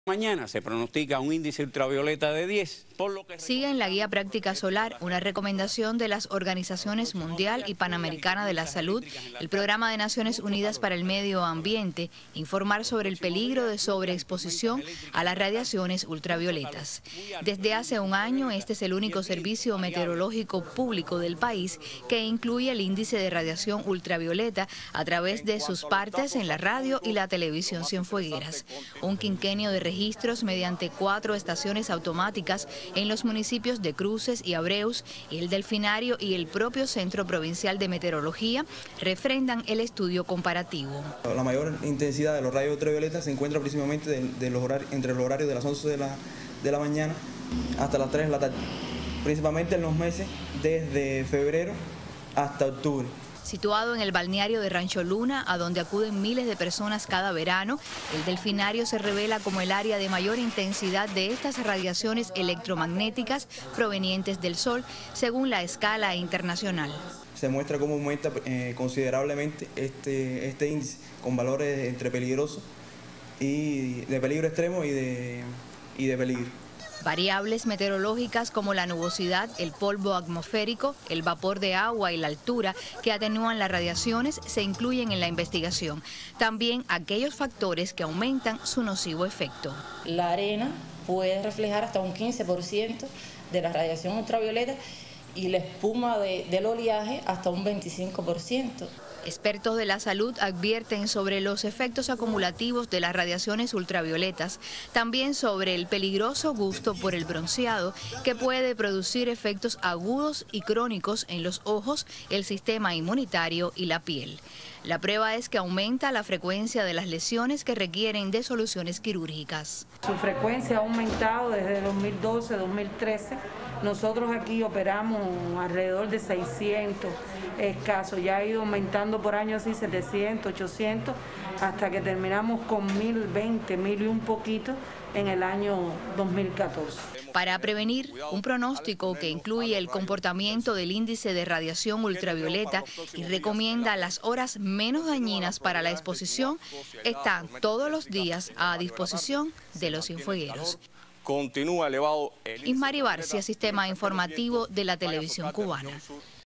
Mañana se pronostica un índice ultravioleta de 10, por lo que... Sigue en la Guía Práctica Solar, una recomendación de las Organizaciones Mundial y Panamericana de la Salud, el Programa de Naciones Unidas para el Medio Ambiente, informar sobre el peligro de sobreexposición a las radiaciones ultravioletas. Desde hace un año, este es el único servicio meteorológico público del país que incluye el índice de radiación ultravioleta a través de sus partes en la radio y la televisión Cienfuegueras. Un quinquenio de registros mediante 4 estaciones automáticas en los municipios de Cruces y Abreus, el Delfinario y el propio Centro Provincial de Meteorología refrendan el estudio comparativo. La mayor intensidad de los rayos ultravioletas se encuentra principalmente entre los horarios de las 11 de la mañana hasta las 3 de la tarde, principalmente en los meses desde febrero hasta octubre. Situado en el balneario de Rancho Luna, a donde acuden miles de personas cada verano, el Delfinario se revela como el área de mayor intensidad de estas radiaciones electromagnéticas provenientes del Sol, según la escala internacional. Se muestra cómo aumenta considerablemente este índice, con valores entre peligrosos y de peligro extremo y de peligro. Variables meteorológicas como la nubosidad, el polvo atmosférico, el vapor de agua y la altura que atenúan las radiaciones se incluyen en la investigación. También aquellos factores que aumentan su nocivo efecto. La arena puede reflejar hasta un 15% de la radiación ultravioleta y la espuma del oleaje hasta un 25%. Expertos de la salud advierten sobre los efectos acumulativos de las radiaciones ultravioletas, también sobre el peligroso gusto por el bronceado que puede producir efectos agudos y crónicos en los ojos, el sistema inmunitario y la piel. La prueba es que aumenta la frecuencia de las lesiones que requieren de soluciones quirúrgicas. Su frecuencia ha aumentado desde 2012-2013. Nosotros aquí operamos alrededor de 600 casos, ya ha ido aumentando por año así 700, 800, hasta que terminamos con 1020, 1000 y un poquito en el año 2014. Para prevenir, un pronóstico que incluye el comportamiento del índice de radiación ultravioleta y recomienda las horas menos dañinas para la exposición, está todos los días a disposición de los cienfuegueros. Continúa elevado el... Ismari Barcia, Sistema Informativo de la Televisión Cubana.